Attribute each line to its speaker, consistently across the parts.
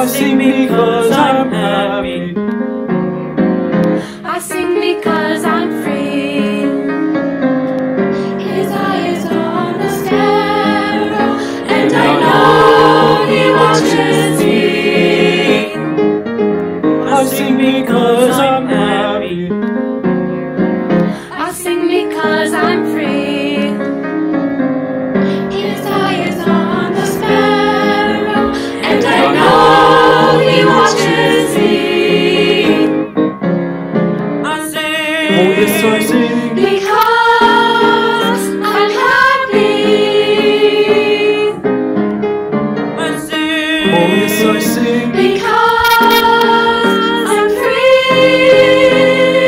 Speaker 1: I sing because I'm happy.
Speaker 2: I sing because I'm free. His eye is on the sparrow, and I know he watches me.
Speaker 1: I sing because I'm happy.
Speaker 2: I sing because I'm free. His eye is on the sparrow, and I know he watches me.
Speaker 1: Oh yes, I sing
Speaker 2: Because I'm happy.
Speaker 1: Oh yes, I sing
Speaker 2: Because I'm free.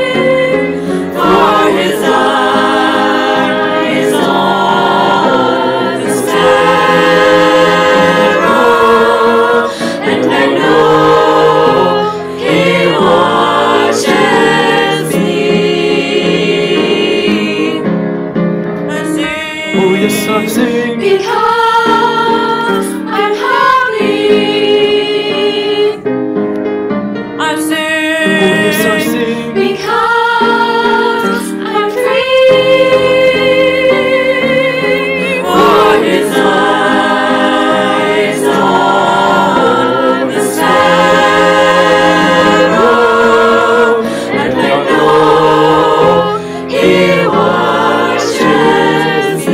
Speaker 2: For his eye is on the sparrow, and I know he watches me.
Speaker 1: Oh yes, I sing
Speaker 2: Because I'm happy.
Speaker 1: Oh yes, I sing
Speaker 2: Because I'm free. For his eyes on the sparrow, and I know he watches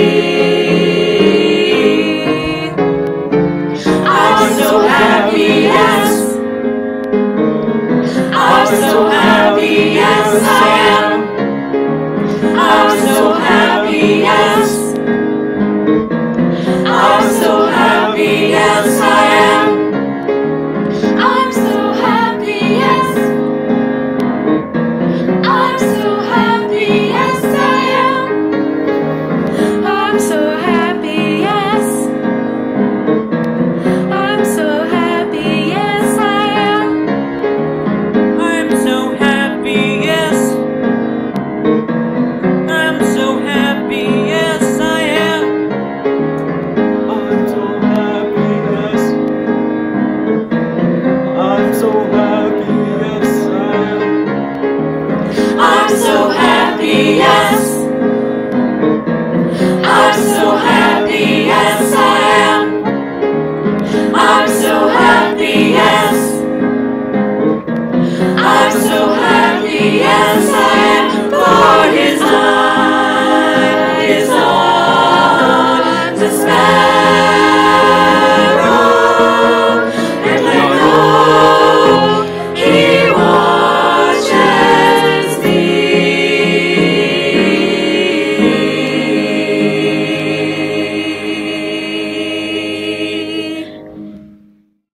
Speaker 2: me. I'm so happy, yes. I'm so happy, yes I am.